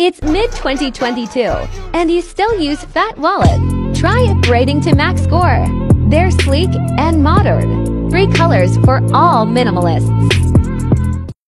It's mid-2022, and you still use fat wallet. Try upgrading to Max Score. They're sleek and modern. 3 colors for all minimalists.